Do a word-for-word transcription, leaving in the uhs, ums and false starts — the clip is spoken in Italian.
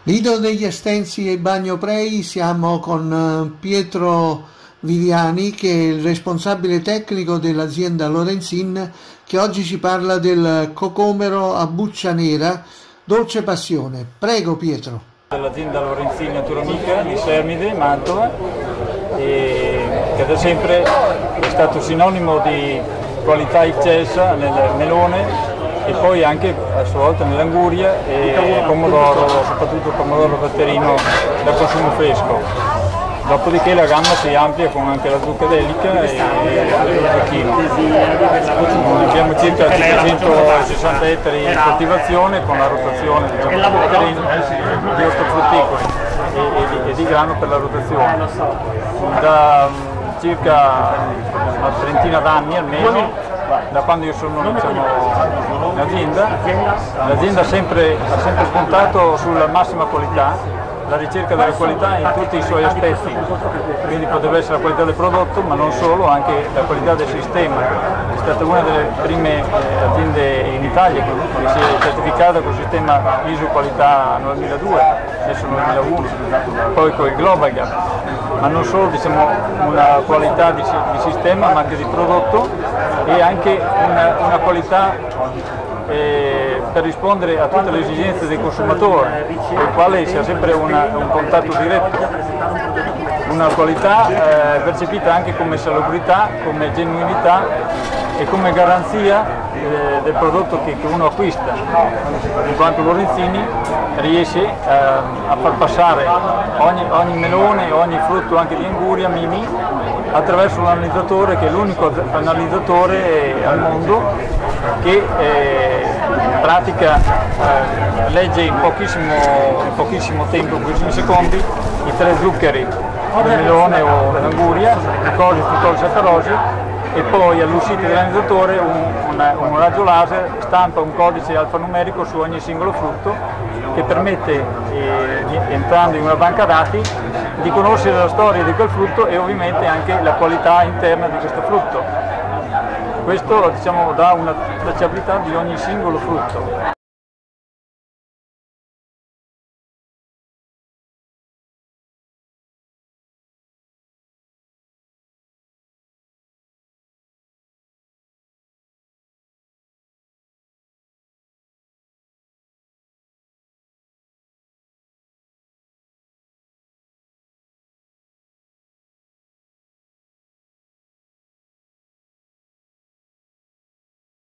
Lido degli Estensi e Bagnoprei, siamo con Pietro Viviani, che è il responsabile tecnico dell'azienda Lorenzin, che oggi ci parla del cocomero a buccia nera, dolce passione. Prego Pietro. Dell'azienda Lorenzin Naturamica di Sermide, Mantova, e che da sempre è stato sinonimo di qualità eccelsa nel melone e poi anche a sua volta nell'anguria e pomodoro, soprattutto pomodoro datterino da consumo fresco. Dopodiché la gamma si amplia con anche la zucca delica e lo zucchino. Abbiamo circa cinquecentosessanta ettari di coltivazione con la rotazione diciamo, di terreno, di ortofrutticoli e, e, di, e di grano per la rotazione. Da circa una trentina d'anni almeno, da quando io sono diciamo, in azienda, l'azienda ha sempre, ha sempre puntato sulla massima qualità, la ricerca della qualità in tutti i suoi aspetti, quindi potrebbe essere la qualità del prodotto, ma non solo, anche la qualità del sistema. È stata una delle prime eh, aziende in Italia che si è certificata con il sistema I S O qualità novemiladue, adesso novemilauno, poi con il Global Gap, ma non solo diciamo, una qualità di, di sistema, ma anche di prodotto e anche una, una qualità Eh, per rispondere a tutte le esigenze del consumatore, con il quale si ha sempre una, un contatto diretto, una qualità eh, percepita anche come salubrità, come genuinità e come garanzia eh, del prodotto che, che uno acquista, in quanto Lorenzini riesce eh, a far passare ogni, ogni melone, ogni frutto anche di anguria Mimi attraverso un analizzatore che è l'unico analizzatore al mondo che eh, in pratica eh, legge in pochissimo, in pochissimo tempo, in pochissimi secondi, i tre zuccheri del melone o dell'anguria, glucosio, fruttosio, saccarosi, e poi all'uscita dell'analizzatore un, un, un raggio laser stampa un codice alfanumerico su ogni singolo frutto che permette, eh, entrando in una banca dati, di conoscere la storia di quel frutto e ovviamente anche la qualità interna di questo frutto. Questo diciamo, dà una tracciabilità di ogni singolo frutto.